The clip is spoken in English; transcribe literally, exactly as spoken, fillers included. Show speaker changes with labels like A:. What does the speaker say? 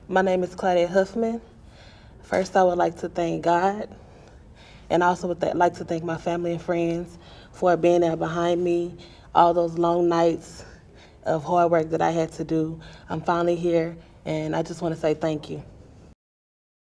A: My name is Clea Huffman. First, I would like to thank God, and I also would th like to thank my family and friends for being there behind me, all those long nights of hard work that I had to do. I'm finally here, and I just want to say thank you.